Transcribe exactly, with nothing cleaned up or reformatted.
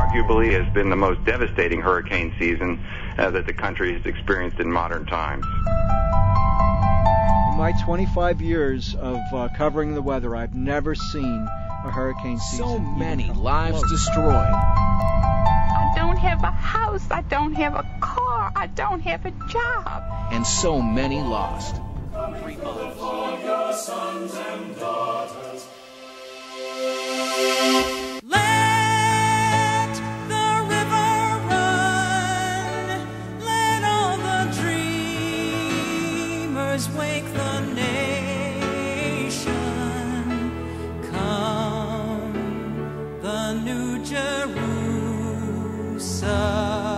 arguably has been the most devastating hurricane season uh, that the country has experienced in modern times. In my twenty-five years of uh, covering the weather, I've never seen a hurricane season. So many even lives close. destroyed. I don't have a house. I don't have a car. I don't have a job. And so many lost. For your sons and daughters. Let the river run. Let all the dreamers wake the nation. Come, the new Jerusalem.